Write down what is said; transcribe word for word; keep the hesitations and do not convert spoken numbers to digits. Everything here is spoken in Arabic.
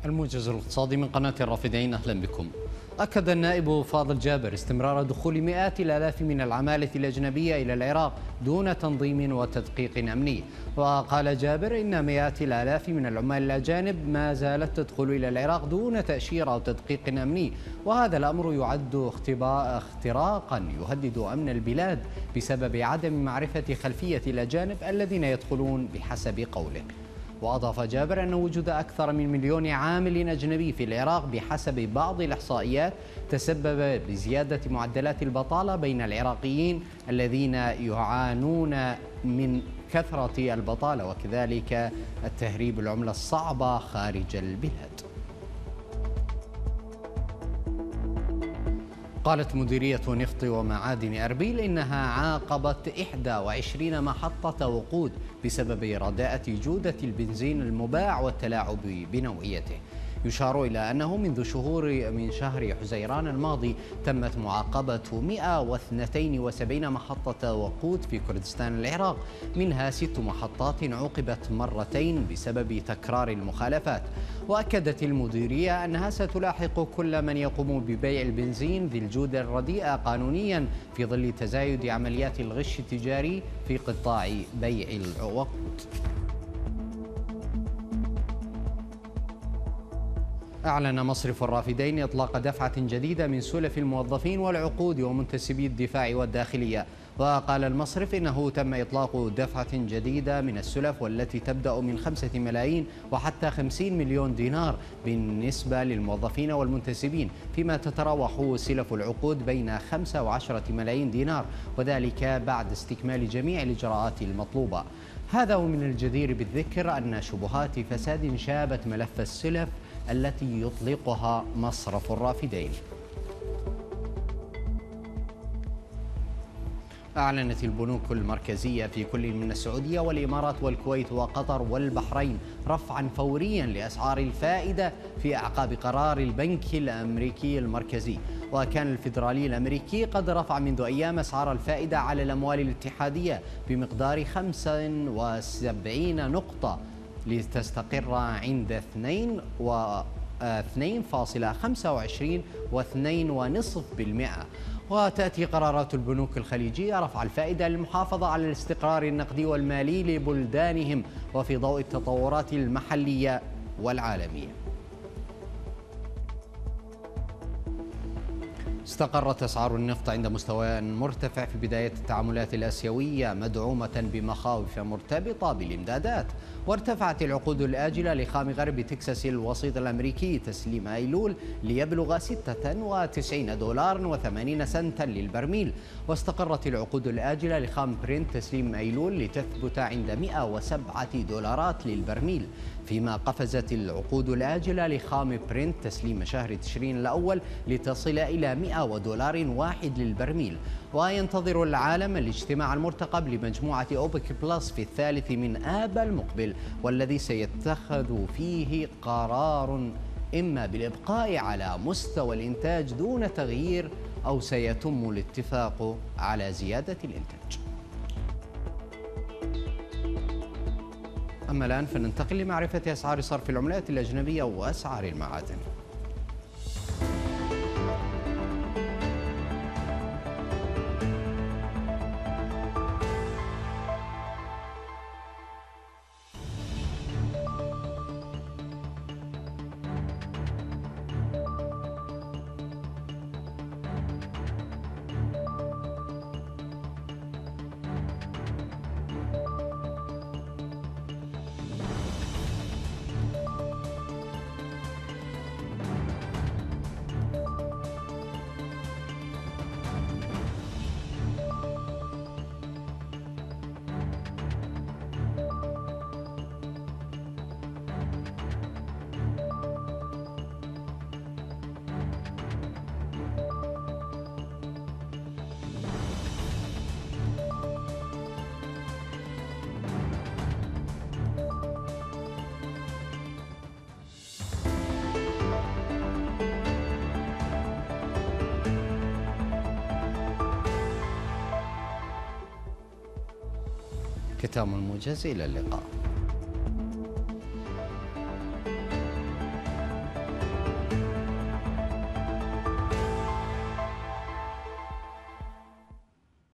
الموجز الاقتصادي من قناة الرافدين، أهلا بكم. أكد النائب فاضل جابر استمرار دخول مئات الآلاف من العمالة الأجنبية إلى العراق دون تنظيم وتدقيق أمني. وقال جابر إن مئات الآلاف من العمال الأجانب ما زالت تدخل إلى العراق دون تأشيرة أو تدقيق أمني، وهذا الأمر يعد اختراقا يهدد أمن البلاد بسبب عدم معرفة خلفية الأجانب الذين يدخلون بحسب قوله. وأضاف جابر أن وجود أكثر من مليون عامل أجنبي في العراق بحسب بعض الإحصائيات تسبب بزيادة معدلات البطالة بين العراقيين الذين يعانون من كثرة البطالة وكذلك التهريب العملة الصعبة خارج البلاد. قالت مديرية نفط ومعادن أربيل إنها عاقبت إحدى وعشرين محطة وقود بسبب رداءة جودة البنزين المباع والتلاعب بنوعيته. يشار إلى أنه منذ شهور من شهر حزيران الماضي تمت معاقبة مئة واثنين وسبعين محطة وقود في كردستان العراق، منها ست محطات عوقبت مرتين بسبب تكرار المخالفات. وأكدت المديرية أنها ستلاحق كل من يقوم ببيع البنزين ذي الجودة الرديئة قانونيا في ظل تزايد عمليات الغش التجاري في قطاع بيع الوقود. أعلن مصرف الرافدين إطلاق دفعة جديدة من سلف الموظفين والعقود ومنتسبي الدفاع والداخلية. وقال المصرف إنه تم إطلاق دفعة جديدة من السلف والتي تبدأ من خمسة ملايين وحتى خمسين مليون دينار بالنسبة للموظفين والمنتسبين، فيما تتراوح سلف العقود بين خمسة وعشرة ملايين دينار، وذلك بعد استكمال جميع الإجراءات المطلوبة. هذا ومن الجدير بالذكر أن شبهات فساد شابت ملف السلف التي يطلقها مصرف الرافدين. أعلنت البنوك المركزية في كل من السعودية والإمارات والكويت وقطر والبحرين رفعا فوريا لأسعار الفائدة في أعقاب قرار البنك الأمريكي المركزي. وكان الفيدرالي الأمريكي قد رفع منذ أيام أسعار الفائدة على الأموال الاتحادية بمقدار خمسة وسبعين نقطة لتستقر عند اثنين و اثنين فاصلة خمسة وعشرين واثنين ونصف بالمئة. وتأتي قرارات البنوك الخليجية رفع الفائدة للمحافظة على الاستقرار النقدي والمالي لبلدانهم وفي ضوء التطورات المحلية والعالمية. استقرت أسعار النفط عند مستوى مرتفع في بداية التعاملات الآسيوية مدعومة بمخاوف مرتبطة بالإمدادات. وارتفعت العقود الآجلة لخام غرب تكساس الوسيط الأمريكي تسليم أيلول ليبلغ ستة وتسعين دولار وثمانين سنتا للبرميل. واستقرت العقود الآجلة لخام برنت تسليم أيلول لتثبت عند مئة وسبعة دولارات للبرميل، فيما قفزت العقود الآجلة لخام برنت تسليم شهر تشرين الأول لتصل إلى مئة ودولار واحد للبرميل. وينتظر العالم الاجتماع المرتقب لمجموعة أوبك بلس في الثالث من آب المقبل، والذي سيتخذ فيه قرار إما بالإبقاء على مستوى الإنتاج دون تغيير أو سيتم الاتفاق على زيادة الإنتاج. أما الآن فننتقل لمعرفة أسعار صرف العملات الأجنبية وأسعار المعادن. ختام الموجز، إلى اللقاء.